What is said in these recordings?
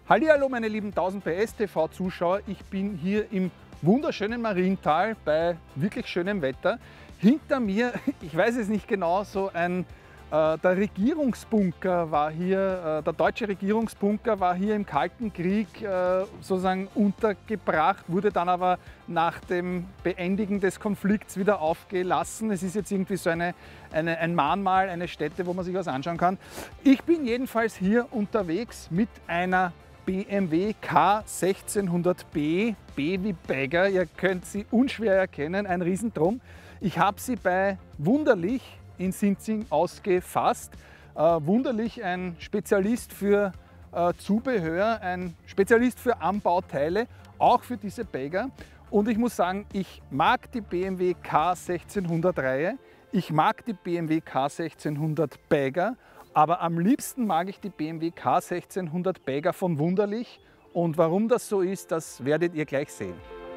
Hallihallo meine lieben 1000 PS TV Zuschauer, ich bin hier im wunderschönen Mariental bei wirklich schönem Wetter. Hinter mir, ich weiß es nicht genau, der Regierungsbunker war hier, der deutsche Regierungsbunker war hier im Kalten Krieg sozusagen untergebracht, wurde dann aber nach dem Beendigen des Konflikts wieder aufgelassen. Es ist jetzt irgendwie so ein Mahnmal, eine Stätte, wo man sich was anschauen kann. Ich bin jedenfalls hier unterwegs mit einer BMW K1600B, B wie Bagger, ihr könnt sie unschwer erkennen, ein Riesentrum. Ich habe sie bei Wunderlich in Sinzing ausgefasst. Wunderlich, ein Spezialist für Zubehör, ein Spezialist für Anbauteile, auch für diese Bagger. Und ich muss sagen, ich mag die BMW K1600 Reihe, ich mag die BMW K1600 Bagger, aber am liebsten mag ich die BMW K1600 Bagger von Wunderlich. Und warum das so ist, das werdet ihr gleich sehen.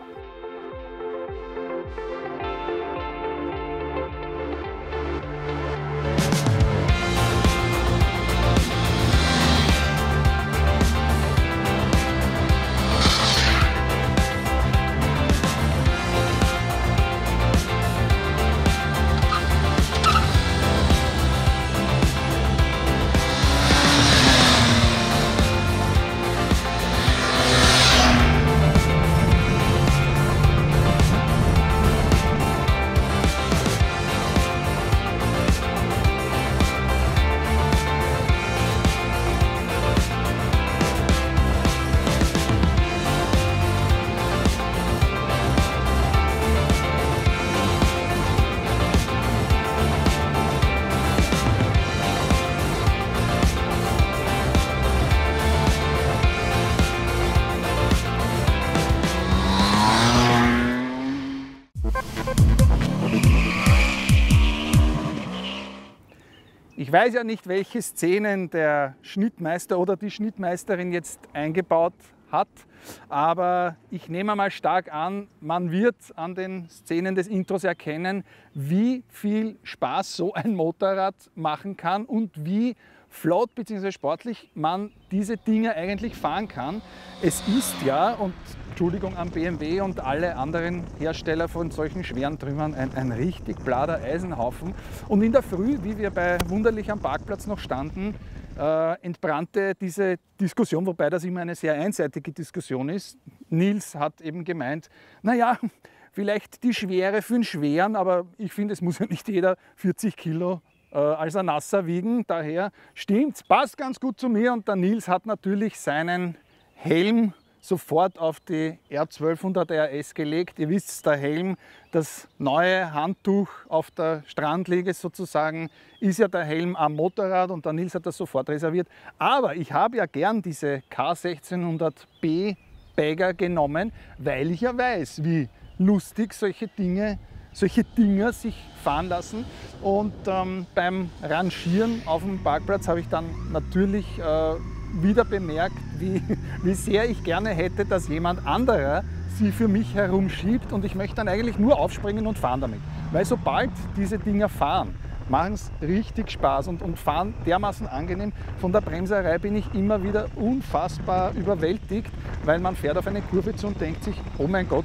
Ich weiß ja nicht, welche Szenen der Schnittmeister oder die Schnittmeisterin jetzt eingebaut hat, aber ich nehme mal stark an, man wird an den Szenen des Intros erkennen, wie viel Spaß so ein Motorrad machen kann und wie flott bzw. sportlich man diese Dinge eigentlich fahren kann. Es ist ja, und Entschuldigung an BMW und alle anderen Hersteller von solchen schweren Trümmern, ein richtig blader Eisenhaufen. Und in der Früh, wie wir bei Wunderlich am Parkplatz noch standen, entbrannte diese Diskussion, wobei das immer eine sehr einseitige Diskussion ist. Nils hat eben gemeint, naja, vielleicht die Schwere für den Schweren, aber ich finde, es muss ja nicht jeder 40 Kilo als ein Nasser wiegen. Daher stimmt's, passt ganz gut zu mir. Und der Nils hat natürlich seinen Helm sofort auf die R1200 RS gelegt. Ihr wisst, der Helm, das neue Handtuch auf der Strandliege sozusagen, ist ja der Helm am Motorrad und der Nils hat das sofort reserviert. Aber ich habe ja gern diese K1600B Bagger genommen, weil ich ja weiß, wie lustig solche Dinger sich fahren lassen. Und beim Rangieren auf dem Parkplatz habe ich dann natürlich wieder bemerkt, wie sehr ich gerne hätte, dass jemand anderer sie für mich herumschiebt, und ich möchte dann eigentlich nur aufspringen und fahren damit. Weil sobald diese Dinger fahren, machen es richtig Spaß und fahren dermaßen angenehm. Von der Bremserei bin ich immer wieder unfassbar überwältigt, weil man fährt auf eine Kurve zu und denkt sich, oh mein Gott,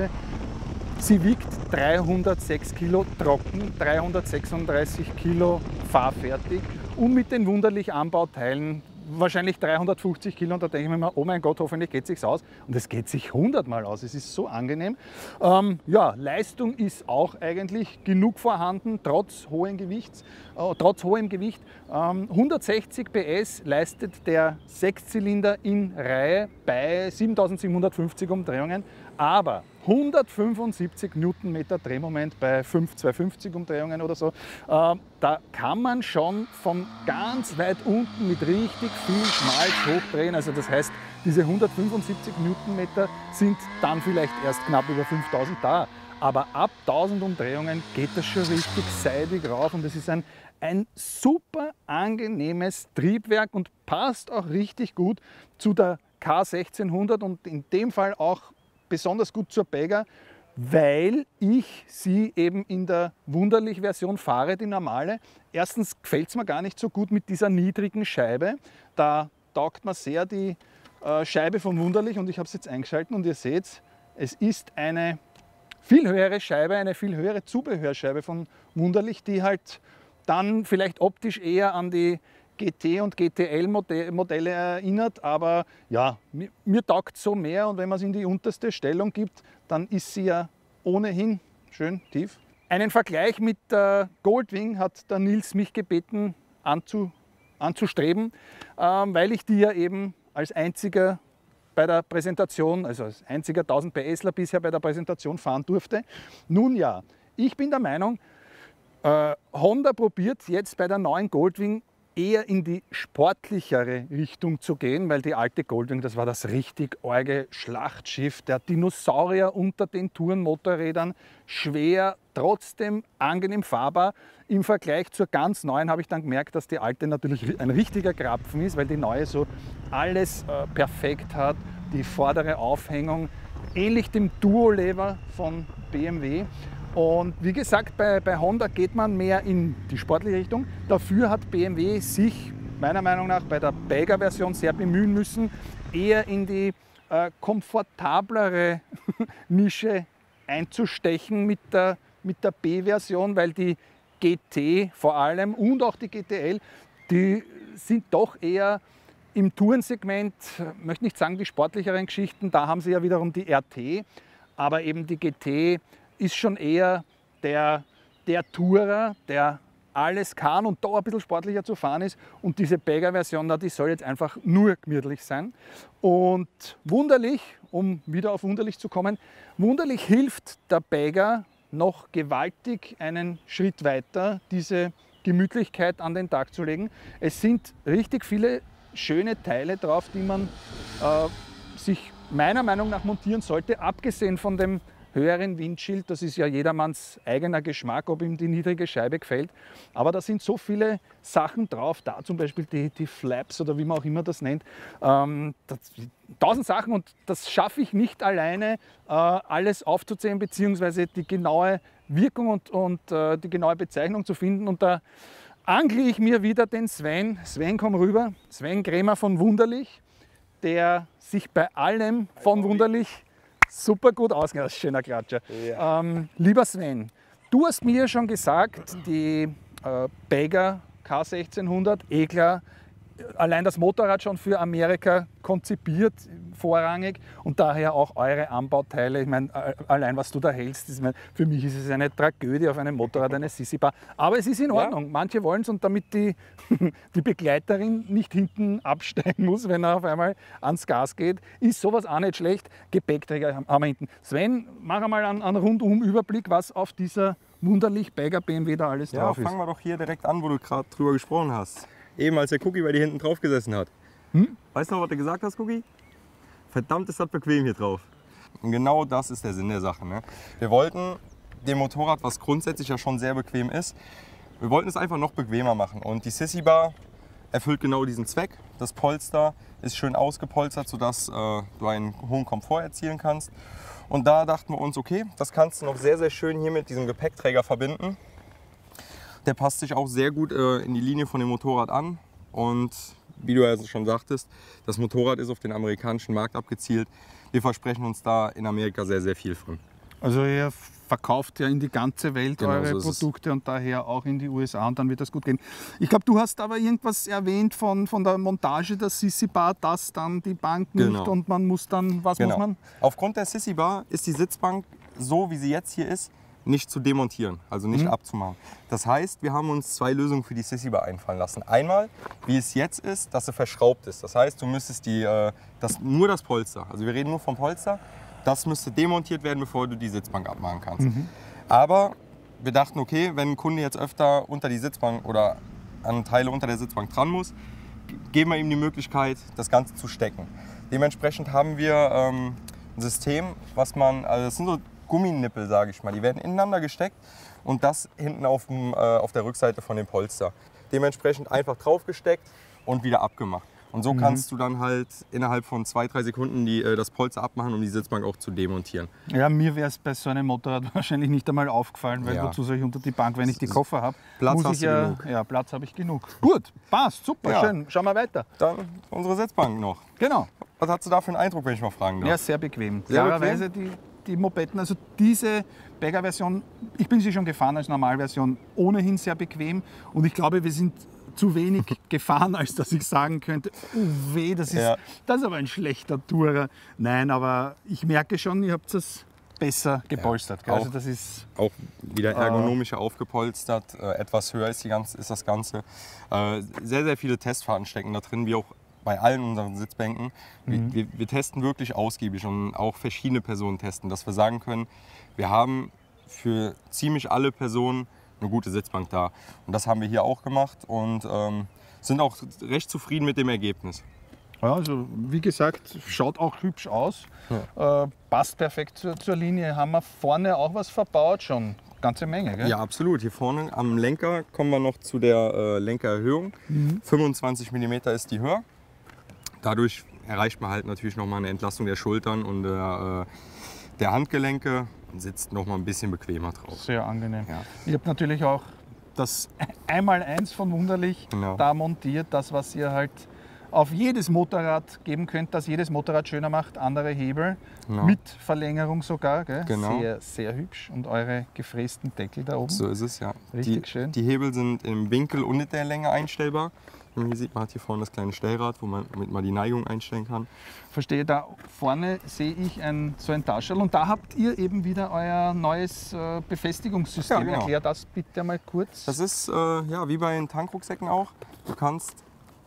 sie wiegt 306 Kilo trocken, 336 Kilo fahrfertig und mit den Wunderlich Anbauteilen wahrscheinlich 350 Kilo, und da denke ich mir immer, oh mein Gott, hoffentlich geht es sich aus. Und es geht sich 100-mal aus, es ist so angenehm. Ja, Leistung ist auch eigentlich genug vorhanden, trotz hohem Gewicht. 160 PS leistet der Sechszylinder in Reihe bei 7750 Umdrehungen, aber 175 Newtonmeter Drehmoment bei 5250 Umdrehungen oder so. Da kann man schon von ganz weit unten mit richtig viel Schmalz hochdrehen. Also das heißt, diese 175 Newtonmeter sind dann vielleicht erst knapp über 5000 da. Aber ab 1000 Umdrehungen geht das schon richtig seidig rauf, und es ist ein super angenehmes Triebwerk und passt auch richtig gut zu der K1600 und in dem Fall auch besonders gut zur Bagger, weil ich sie eben in der Wunderlich-Version fahre, die normale. Erstens gefällt es mir gar nicht so gut mit dieser niedrigen Scheibe. Da taugt mir sehr die Scheibe von Wunderlich und ich habe es jetzt eingeschaltet und ihr seht, es ist eine viel höhere Scheibe, eine viel höhere Zubehörscheibe von Wunderlich, die halt dann vielleicht optisch eher an die GT- und GTL-Modelle erinnert, aber ja, mir taugt so mehr und wenn man es in die unterste Stellung gibt, dann ist sie ja ohnehin schön tief. Einen Vergleich mit der Goldwing hat der Nils mich gebeten anzustreben, weil ich die ja eben als einziger bei der Präsentation, also als einziger 1000 PSler bisher bei der Präsentation fahren durfte. Nun ja, ich bin der Meinung, Honda probiert jetzt bei der neuen Goldwing eher in die sportlichere Richtung zu gehen, weil die alte Goldwing, das war das richtig arge Schlachtschiff, der Dinosaurier unter den Tourenmotorrädern, schwer, trotzdem angenehm fahrbar. Im Vergleich zur ganz neuen habe ich dann gemerkt, dass die alte natürlich ein richtiger Krapfen ist, weil die neue so alles perfekt hat, die vordere Aufhängung, ähnlich dem Duo-Lever von BMW. Und wie gesagt, bei Honda geht man mehr in die sportliche Richtung. Dafür hat BMW sich meiner Meinung nach bei der Bagger-Version sehr bemühen müssen, eher in die komfortablere Nische einzustechen mit der B-Version, weil die GT vor allem und auch die GTL, die sind doch eher im Tourensegment, möchte nicht sagen die sportlicheren Geschichten, da haben sie ja wiederum die RT, aber eben die GT ist schon eher der Tourer, der alles kann und da ein bisschen sportlicher zu fahren ist. Und diese Bagger-Version, die soll jetzt einfach nur gemütlich sein. Und Wunderlich, um wieder auf Wunderlich zu kommen, Wunderlich hilft der Bagger noch gewaltig einen Schritt weiter, diese Gemütlichkeit an den Tag zu legen. Es sind richtig viele schöne Teile drauf, die man sich meiner Meinung nach montieren sollte, abgesehen von dem höheren Windschild, das ist ja jedermanns eigener Geschmack, ob ihm die niedrige Scheibe gefällt. Aber da sind so viele Sachen drauf, da zum Beispiel die Flaps oder wie man auch immer das nennt. 1000 Sachen und das schaffe ich nicht alleine, alles aufzuzählen, beziehungsweise die genaue Wirkung und die genaue Bezeichnung zu finden. Und da angle ich mir wieder den Sven. Sven, komm rüber. Sven Krämer von Wunderlich, der sich bei allem von Wunderlich super gut ausgegangen, schöner Klatscher. Ja. Lieber Sven, du hast mir schon gesagt, die Bagger K1600, eh klar, allein das Motorrad schon für Amerika konzipiert, vorrangig und daher auch eure Anbauteile. Ich meine, allein was du da hältst, für mich ist es eine Tragödie auf einem Motorrad, eine Sissy-Bar. Aber es ist in Ordnung. Ja. Manche wollen es und damit die Begleiterin nicht hinten absteigen muss, wenn er auf einmal ans Gas geht, ist sowas auch nicht schlecht. Gepäckträger haben wir hinten. Sven, mach einmal einen Rundum-Überblick, was auf dieser Wunderlich Bagger BMW da alles drauf ist. Ja, fangen wir doch hier direkt an, wo du gerade drüber gesprochen hast. Eben als der Cookie bei dir hinten drauf gesessen hat. Weißt du noch, was du gesagt hast, Cookie? Verdammt ist das bequem hier drauf. Und genau das ist der Sinn der Sache. Ne? Wir wollten dem Motorrad, was grundsätzlich ja schon sehr bequem ist, wir wollten es einfach noch bequemer machen. Und die Sissy Bar erfüllt genau diesen Zweck. Das Polster ist schön ausgepolstert, sodass du einen hohen Komfort erzielen kannst. Und da dachten wir uns, okay, das kannst du noch sehr, sehr schön hier mit diesem Gepäckträger verbinden. Der passt sich auch sehr gut in die Linie von dem Motorrad an und wie du ja schon sagtest, das Motorrad ist auf den amerikanischen Markt abgezielt. Wir versprechen uns da in Amerika sehr, sehr viel von. Also ihr verkauft ja in die ganze Welt eure Produkte und daher auch in die USA und dann wird das gut gehen. Ich glaube, du hast aber irgendwas erwähnt von der Montage der Sissy Bar, dass dann die Bank nicht und man muss dann, was muss man? Aufgrund der Sissy Bar ist die Sitzbank so, wie sie jetzt hier ist, nicht zu demontieren, also nicht abzumachen. Das heißt, wir haben uns zwei Lösungen für die Sissy Bar einfallen lassen. Einmal, wie es jetzt ist, dass sie verschraubt ist. Das heißt, du müsstest nur das Polster, also wir reden nur vom Polster, das müsste demontiert werden, bevor du die Sitzbank abmachen kannst. Aber wir dachten, okay, wenn ein Kunde jetzt öfter unter die Sitzbank oder an Teile unter der Sitzbank dran muss, geben wir ihm die Möglichkeit, das Ganze zu stecken. Dementsprechend haben wir ein System, was man, also das sind so Gumminippel, sage ich mal. Die werden ineinander gesteckt und das hinten auf der Rückseite von dem Polster. Dementsprechend einfach drauf gesteckt und wieder abgemacht. Und so kannst du dann halt innerhalb von 2-3 Sekunden das Polster abmachen, um die Sitzbank auch zu demontieren. Ja, mir wäre es bei so einem Motorrad wahrscheinlich nicht einmal aufgefallen, weil wozu soll ich unter die Bank, wenn ich die Koffer habe? Platz hast du genug. Ja, Platz habe ich genug. Gut, passt, super, schön. Schauen wir weiter. Dann unsere Sitzbank noch. Genau. Was hast du da für einen Eindruck, wenn ich mal fragen darf? Ja, sehr bequem. Sehr Klarerweise die Mopetten, also diese Bagger-Version, ich bin sie schon gefahren als Normalversion, ohnehin sehr bequem. Und ich glaube, wir sind zu wenig gefahren, als dass ich sagen könnte, oh weh, das ist aber ein schlechter Tourer. Nein, aber ich merke schon, ihr habt es besser gepolstert. Ja, also das ist auch wieder ergonomischer aufgepolstert, etwas höher ist das Ganze. Sehr, sehr viele Testfahrten stecken da drin, wie auch bei allen unseren Sitzbänken. Wir testen wirklich ausgiebig und auch verschiedene Personen testen, dass wir sagen können, wir haben für ziemlich alle Personen eine gute Sitzbank da. Und das haben wir hier auch gemacht und sind auch recht zufrieden mit dem Ergebnis. Ja, also wie gesagt, schaut auch hübsch aus, passt perfekt zur Linie. Haben wir vorne auch was verbaut schon? Ganze Menge, gell? Ja, absolut. Hier vorne am Lenker kommen wir noch zu der Lenkererhöhung. 25 mm ist die höher. Dadurch erreicht man halt natürlich nochmal eine Entlastung der Schultern und der Handgelenke und sitzt nochmal ein bisschen bequemer drauf. Sehr angenehm. Ja. Ihr habt natürlich auch das 1x1 von Wunderlich da montiert, das was ihr halt auf jedes Motorrad geben könnt, das jedes Motorrad schöner macht, andere Hebel, mit Verlängerung sogar. Gell? Genau. Sehr, sehr hübsch und eure gefrästen Deckel da oben. So ist es, ja. Richtig schön. Die Hebel sind im Winkel und in der Länge einstellbar. Und hier sieht man, hat hier vorne das kleine Stellrad, womit man die Neigung einstellen kann. Verstehe, da vorne sehe ich so ein Taschel und da habt ihr eben wieder euer neues Befestigungssystem. Ja, genau. Erklär das bitte mal kurz. Das ist wie bei den Tankrucksäcken auch. Du kannst,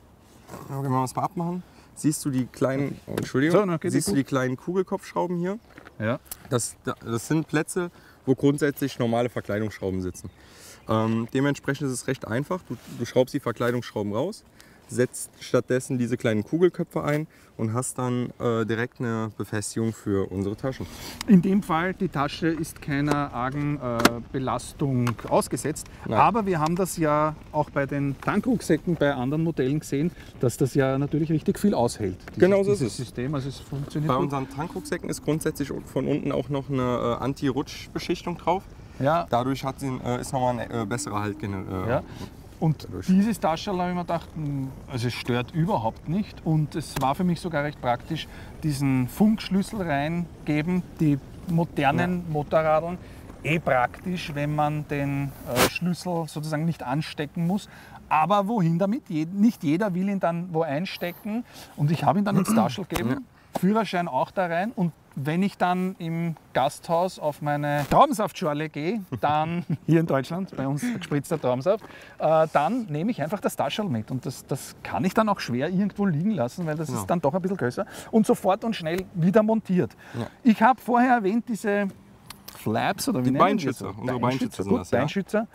wenn wir es mal abmachen, siehst du die kleinen, siehst du die kleinen Kugelkopfschrauben hier? Ja. Das sind Plätze, wo grundsätzlich normale Verkleidungsschrauben sitzen. Dementsprechend ist es recht einfach. Du schraubst die Verkleidungsschrauben raus, setzt stattdessen diese kleinen Kugelköpfe ein und hast dann direkt eine Befestigung für unsere Taschen. In dem Fall, die Tasche ist keiner argen Belastung ausgesetzt. Nein. Aber wir haben das ja auch bei den Tankrucksäcken bei anderen Modellen gesehen, dass das ja natürlich richtig viel aushält. Genau so ist dieses es. System, also es funktioniert Bei gut. unseren Tankrucksäcken ist grundsätzlich von unten auch noch eine Anti-Rutsch-Beschichtung drauf. Ja. Dadurch ist nochmal ein besserer Halt generiert. Ja. Und dieses Taschel habe ich mir gedacht, also es stört überhaupt nicht. Und es war für mich sogar recht praktisch, diesen Funkschlüssel reingeben. Die modernen Motorradeln, praktisch, wenn man den Schlüssel sozusagen nicht anstecken muss. Aber wohin damit? Nicht jeder will ihn dann wo einstecken. Und ich habe ihn dann ins Taschel gegeben, Führerschein auch da rein. Und wenn ich dann im Gasthaus auf meine Traubensaftschorle gehe, dann hier in Deutschland, bei uns gespritzter Traubensaft, dann nehme ich einfach das Taschel mit. Und das kann ich dann auch schwer irgendwo liegen lassen, weil das ist dann doch ein bisschen größer. Und sofort und schnell wieder montiert. Ja. Ich habe vorher erwähnt, diese Flaps, oder wie nennen wir das? Unsere Beinschützer sind das, Beinschützer.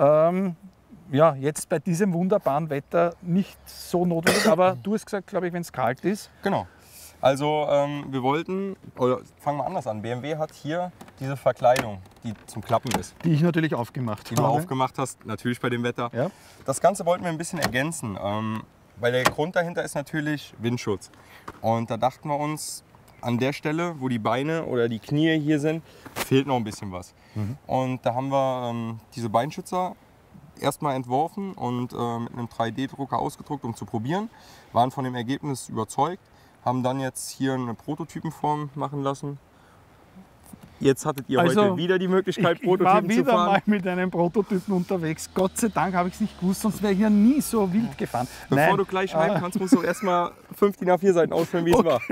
Ja, jetzt bei diesem wunderbaren Wetter nicht so notwendig, aber du hast gesagt, glaube ich, wenn es kalt ist. Genau. Also wir wollten, oder fangen wir anders an, BMW hat hier diese Verkleidung, die zum Klappen ist. Die ich natürlich aufgemacht habe. Die du aufgemacht hast, natürlich bei dem Wetter. Ja. Das Ganze wollten wir ein bisschen ergänzen, weil der Grund dahinter ist natürlich Windschutz. Und da dachten wir uns, an der Stelle, wo die Beine oder die Knie hier sind, fehlt noch ein bisschen was. Und da haben wir diese Beinschützer erstmal entworfen und mit einem 3D-Drucker ausgedruckt, um zu probieren. Waren von dem Ergebnis überzeugt. Haben dann jetzt hier eine Prototypenform machen lassen. Jetzt hattet ihr heute wieder die Möglichkeit, Prototypen zu fahren. Ich war wieder mal mit einem Prototypen unterwegs. Gott sei Dank habe ich es nicht gewusst, sonst wäre ich hier nie so wild gefahren. Bevor du gleich heim kannst, musst du erstmal 5 DIN A4 Seiten ausfüllen, wie es war.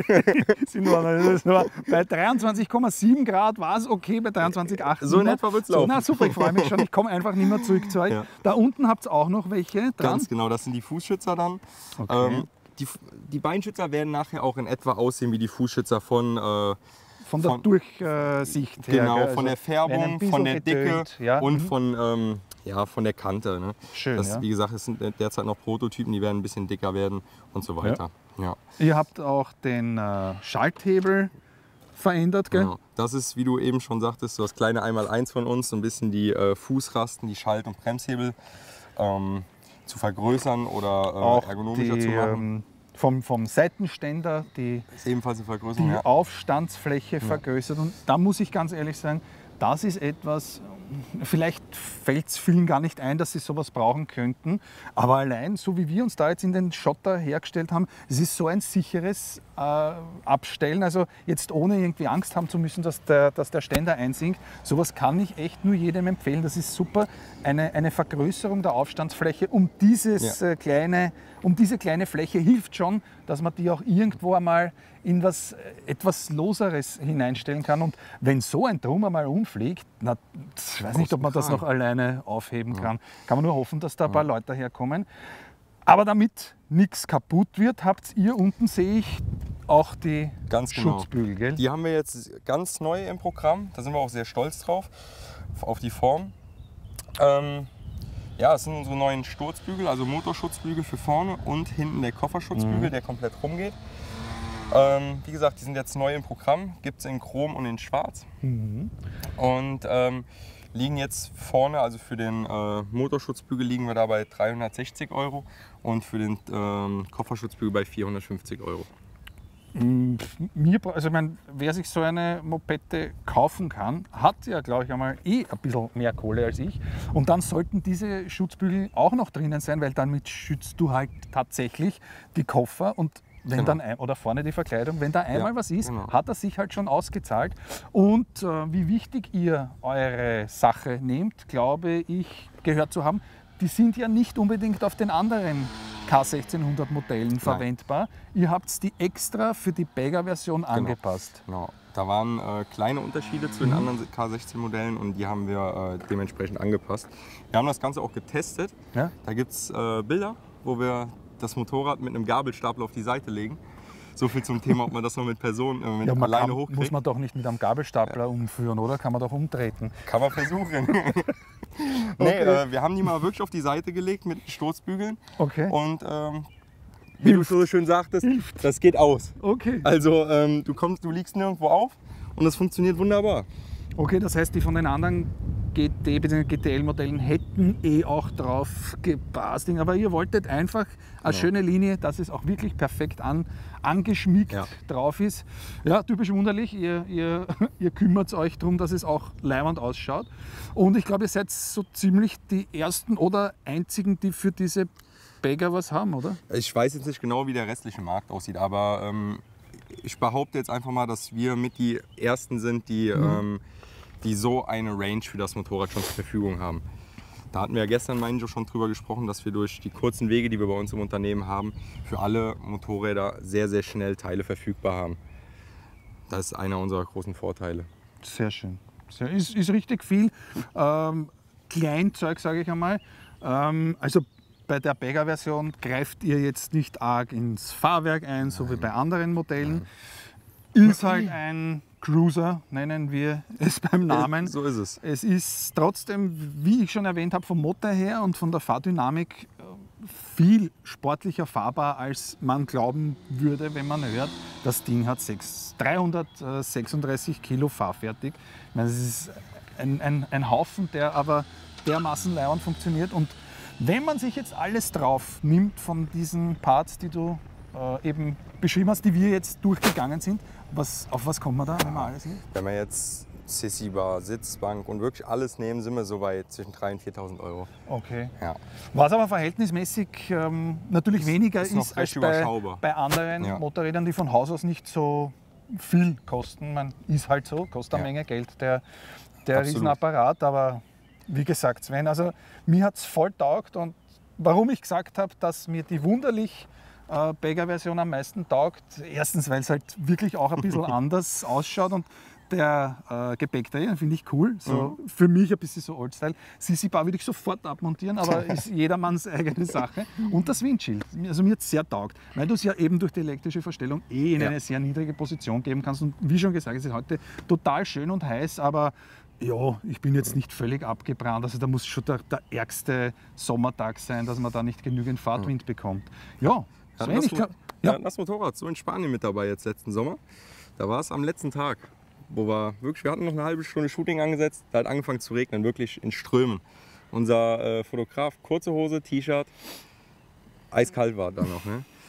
Bei 23,7 Grad war es okay, bei 23,8. So in etwa wird es laufen. Na super, ich freue mich schon. Ich komme einfach nicht mehr zurück zu euch. Ja. Da unten habt ihr auch noch welche dran. Ganz genau, das sind die Fußschützer dann. Okay. Die Beinschützer werden nachher auch in etwa aussehen wie die Fußschützer von der Durchsicht her. Genau, also von der Färbung, von der Dicke und von der Kante. Ne? Schön, Wie gesagt, es sind derzeit noch Prototypen, die werden ein bisschen dicker werden und so weiter. Ja. Ihr habt auch den Schalthebel verändert, gell? Genau. Das ist, wie du eben schon sagtest, so das kleine 1x1 von uns, so ein bisschen die Fußrasten, die Schalt- und Bremshebel zu vergrößern oder ergonomischer zu machen. vom Seitenständer die, ist ebenfalls eine Vergrößerung. die Ja. Aufstandsfläche vergrößert. Und da muss ich ganz ehrlich sagen, das ist etwas, vielleicht fällt es vielen gar nicht ein, dass sie sowas brauchen könnten. Aber allein, so wie wir uns da jetzt in den Schotter hergestellt haben, es ist so ein sicheres Abstellen. Also jetzt ohne irgendwie Angst haben zu müssen, dass der Ständer einsinkt. Sowas kann ich echt nur jedem empfehlen. Das ist super. Eine Vergrößerung der Aufstandsfläche um diese kleine Fläche hilft schon, dass man die auch irgendwo einmal in etwas Loseres hineinstellen kann. Und wenn so ein Drum einmal umfliegt, na, ich weiß nicht, ob man das noch alleine aufheben kann. Kann man nur hoffen, dass da ein paar Leute herkommen. Aber damit nichts kaputt wird, habt ihr unten, sehe ich, auch die Schutzbügel, gell? Die haben wir jetzt ganz neu im Programm. Da sind wir auch sehr stolz drauf, auf die Form. Ja, es sind unsere neuen Sturzbügel, also Motorschutzbügel für vorne und hinten der Kofferschutzbügel, der komplett rumgeht. Wie gesagt, die sind jetzt neu im Programm, gibt es in Chrom und in Schwarz. Und liegen jetzt vorne, also für den Motorschutzbügel liegen wir da bei 360 € und für den Kofferschutzbügel bei 450 €. Also ich meine, wer sich so eine Mopette kaufen kann, hat ja, glaube ich, einmal ein bisschen mehr Kohle als ich. Und dann sollten diese Schutzbügel auch noch drinnen sein, weil damit schützt du halt tatsächlich die Koffer und wenn dann oder vorne die Verkleidung, wenn da einmal was ist, hat das sich halt schon ausgezahlt. Und wie wichtig ihr eure Sache nehmt, glaube ich, gehört zu haben, die sind ja nicht unbedingt auf den anderen K1600 Modellen verwendbar. Ihr habt die extra für die Bagger-Version angepasst. Genau. Da waren kleine Unterschiede zu den anderen K16 Modellen und die haben wir dementsprechend angepasst. Wir haben das Ganze auch getestet. Ja? Da gibt es Bilder, wo wir das Motorrad mit einem Gabelstapler auf die Seite legen. So viel zum Thema, ob man das noch mit Personen alleine hochkriegt. Muss man doch nicht mit einem Gabelstapler umführen, oder? Kann man doch umtreten. Kann man versuchen. Nee, wir haben die mal wirklich auf die Seite gelegt mit Sturzbügeln. Okay. Und wie du so schön sagtest, das geht aus. Okay. Also du liegst nirgendwo auf und das funktioniert wunderbar. Okay, das heißt, die von den anderen GT bzw. GTL-Modellen hätten auch drauf gepasst. Aber ihr wolltet einfach eine schöne Linie, dass es auch wirklich perfekt angeschmiegt drauf ist. Ja, typisch wunderlich. Ihr kümmert euch darum, dass es auch leibend ausschaut. Und ich glaube, ihr seid so ziemlich die ersten oder einzigen, die für diese Bagger was haben, oder? Ich weiß jetzt nicht genau, wie der restliche Markt aussieht, aber ich behaupte jetzt einfach mal, dass wir mit die ersten sind, die so eine Range für das Motorrad schon zur Verfügung haben. Da hatten wir ja gestern, meine ich, schon drüber gesprochen, dass wir durch die kurzen Wege, die wir bei uns im Unternehmen haben, für alle Motorräder sehr, sehr schnell Teile verfügbar haben. Das ist einer unserer großen Vorteile. Sehr schön. Ist richtig viel Kleinzeug, sage ich einmal. Also bei der Bagger-Version greift ihr jetzt nicht arg ins Fahrwerk ein, so wie bei anderen Modellen. Ist halt ein Cruiser, nennen wir es beim Namen. So ist es. Es ist trotzdem, wie ich schon erwähnt habe, vom Motor her und von der Fahrdynamik viel sportlicher fahrbar, als man glauben würde, wenn man hört, das Ding hat 336 Kilo fahrfertig. Ich meine, das ist ein Haufen, der aber dermaßen leibend funktioniert. Und wenn man sich jetzt alles drauf nimmt von diesen Parts, die du eben beschrieben hast, die wir jetzt durchgegangen sind, auf was kommt man da, wenn man alles nimmt? Wenn wir jetzt Sissy-Bar, Sitzbank und wirklich alles nehmen, sind wir so bei zwischen 3.000 und 4.000 €. Okay. Ja. Was aber verhältnismäßig natürlich weniger ist als bei anderen Motorrädern, die von Haus aus nicht so viel kosten. Man ist halt so, kostet eine Menge Geld, der Riesenapparat. Aber wie gesagt, Sven, also mir hat es voll taugt. Und warum ich gesagt habe, dass mir die wunderlich Bagger-Version am meisten taugt, erstens, weil es halt wirklich auch ein bisschen anders ausschaut und der Gepäckträger finde ich cool, so für mich ein bisschen so Oldstyle. Sissy-Bar würde ich sofort abmontieren, aber ist jedermanns eigene Sache. Und das Windschild, also mir hat es sehr taugt, weil du es ja eben durch die elektrische Verstellung in eine sehr niedrige Position geben kannst. Und wie schon gesagt, es ist heute total schön und heiß, aber ja, ich bin jetzt nicht völlig abgebrannt. Also da muss schon der ärgste Sommertag sein, dass man da nicht genügend Fahrtwind bekommt. Ja, das Motorrad so in Spanien mit dabei jetzt letzten Sommer. Da war es am letzten Tag, wo wir hatten noch eine halbe Stunde Shooting angesetzt, da hat angefangen zu regnen, wirklich in Strömen. Unser Fotograf, kurze Hose, T-Shirt, eiskalt war da noch. Ne?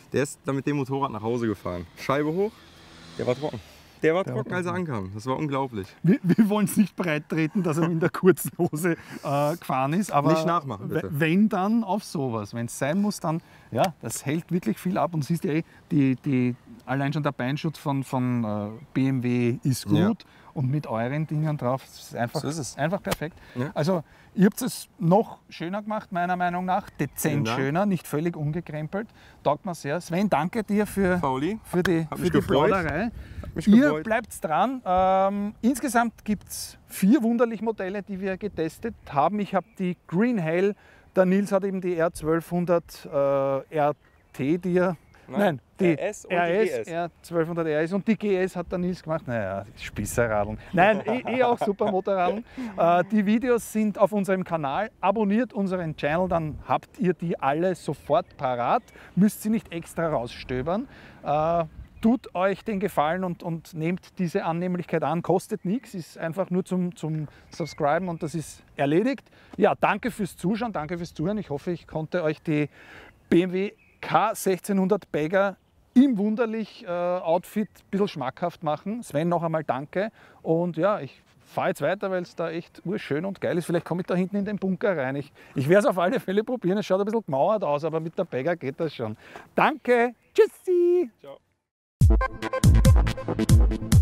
Der ist dann mit dem Motorrad nach Hause gefahren. Scheibe hoch, der war trocken. Der war trocken, als er ankam. Das war unglaublich. Wir wollen es nicht breit treten, dass er in der kurzen Hose gefahren ist, aber nicht nachmachen, bitte. Wenn dann auf sowas, wenn es sein muss, dann, ja, das hält wirklich viel ab. Und siehst ja allein schon der Beinschutz von BMW ist gut. Ja. Und mit euren Dingern drauf, das ist einfach, So ist es. einfach perfekt. Ja. Also ihr habt es noch schöner gemacht, meiner Meinung nach. Vielen Dezent Dank. schöner, nicht völlig umgekrempelt. Taugt mir sehr. Sven, danke dir für Pauli, die hat mich gefreut. Plauderei. mich Ihr gefreut. bleibt dran. Insgesamt gibt es 4 Wunderlich-Modelle, die wir getestet haben. Ich habe die Green Hell, der Nils hat eben die R1200 RT, die er... Nein, die RS und die GS. R1200 RS und die GS hat der Nils gemacht. Naja, Spießerradeln. Nein, auch super Motorradeln. Die Videos sind auf unserem Kanal. Abonniert unseren Channel, dann habt ihr die alle sofort parat. Müsst sie nicht extra rausstöbern. Tut euch den Gefallen und nehmt diese Annehmlichkeit an. Kostet nichts, ist einfach nur zum Subscriben und das ist erledigt. Ja, danke fürs Zuschauen, danke fürs Zuhören. Ich hoffe, ich konnte euch die BMW K1600 Bagger im Wunderlich-Outfit ein bisschen schmackhaft machen. Sven, noch einmal danke. Und ja, ich fahre jetzt weiter, weil es da echt urschön und geil ist. Vielleicht komme ich da hinten in den Bunker rein. Ich werde es auf alle Fälle probieren. Es schaut ein bisschen gemauert aus, aber mit der Bagger geht das schon. Danke, tschüssi! Ciao.